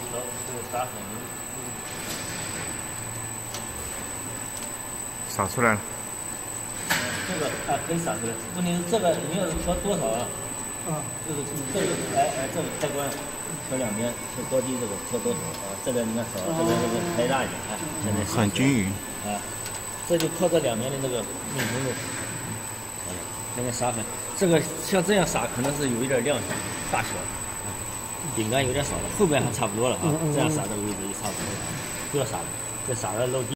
这个撒粉撒出来了。 这个可以撒出来，问题是这个你要调多少啊？就是这个这个开关调两边，调高低这个调多少啊？这边你看少，这边这个开大一点啊，现在很均匀啊，这就靠这两边的这个密封度。那个撒粉，这个像这样撒可能是有一点量大小，饼干有点少了，后边还差不多了啊。这样撒这个位置就差不多了，不要撒了，再撒了漏地。